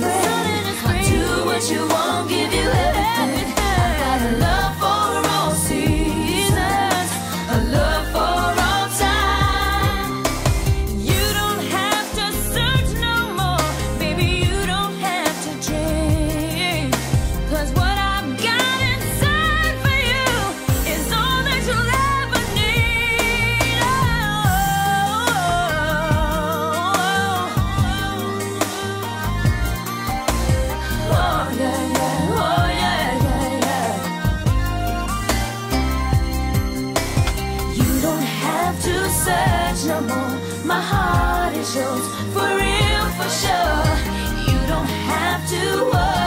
I'll do what you want, give you everything. I got a love for all seasons, a love for all time. You don't have to search no more, baby, you don't have to change. 'Cause what I've got inside for you is all that you'll ever need. Oh, yeah, yeah, oh, yeah, yeah, yeah. You don't have to search no more, my heart is yours, for real, for sure. You don't have to worry.